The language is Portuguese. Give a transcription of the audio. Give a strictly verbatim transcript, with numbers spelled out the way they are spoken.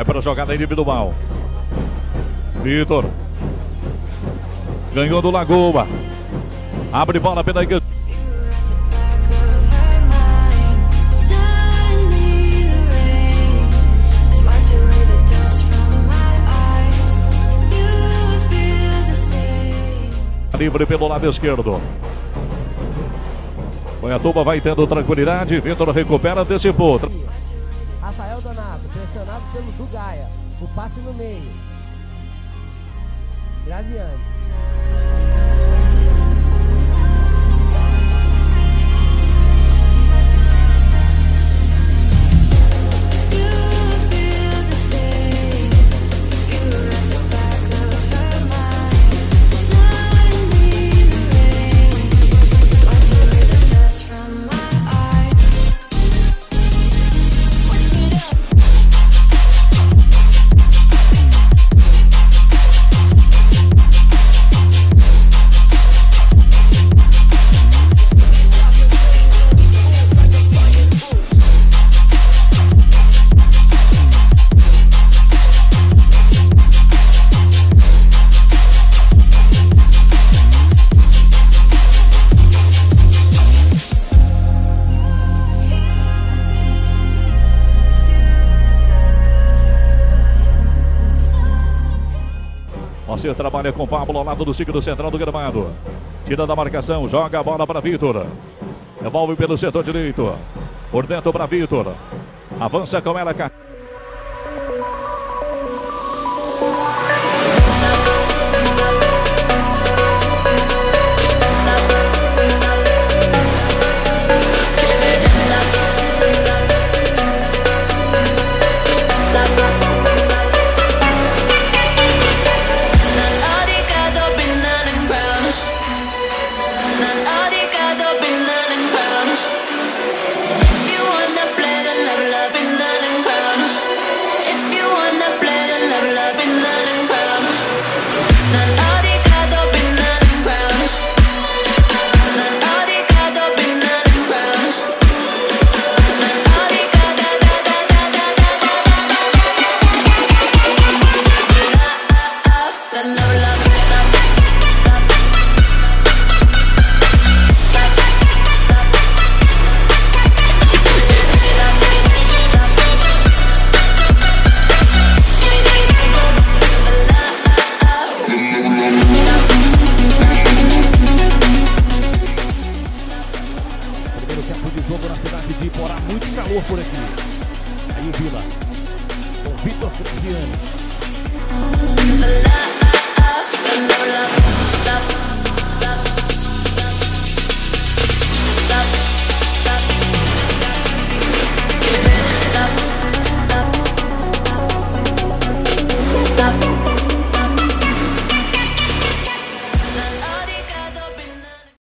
Vai para a jogada individual. Vitor. Ganhou do Lagoa. Abre bola pela equipe. Livre pelo lado esquerdo. Goiatuba vai tendo tranquilidade. Vitor recupera, antecipou. Rafael Donato, pressionado pelo Dugaia. O passe no meio. Graziani. Você trabalha com o Pablo ao lado do ciclo central do gramado. Tira da marcação, joga a bola para Vitor. Devolve pelo setor direito. Por dentro para Vitor. Avança com ela. Muito calor por aqui. Aí o Vila com Vitor Graziani.